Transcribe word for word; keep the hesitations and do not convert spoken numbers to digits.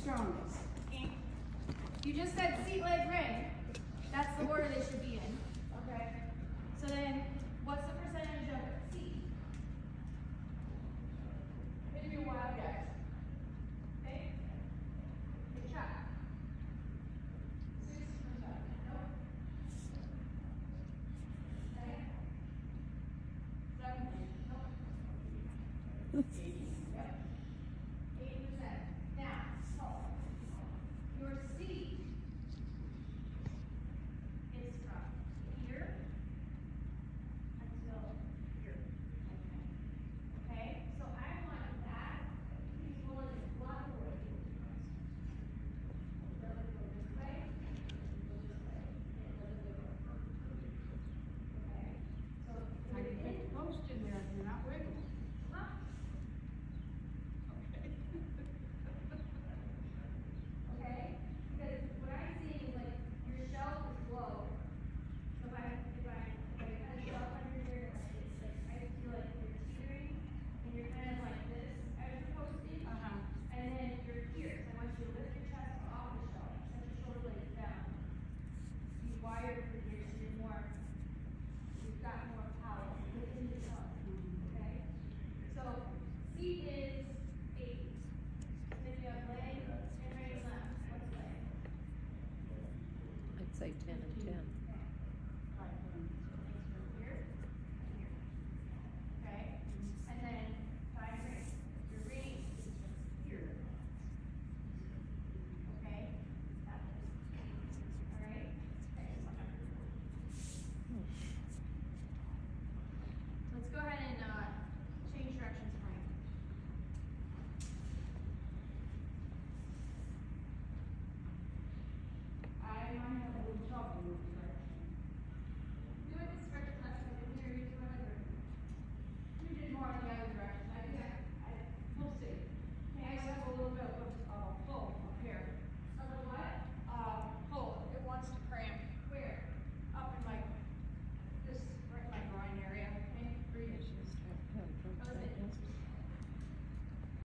strongest? You just said seat, leg, ring. That's the order they should be in. Okay. So then, what's the percentage of C? Give me a wild guess.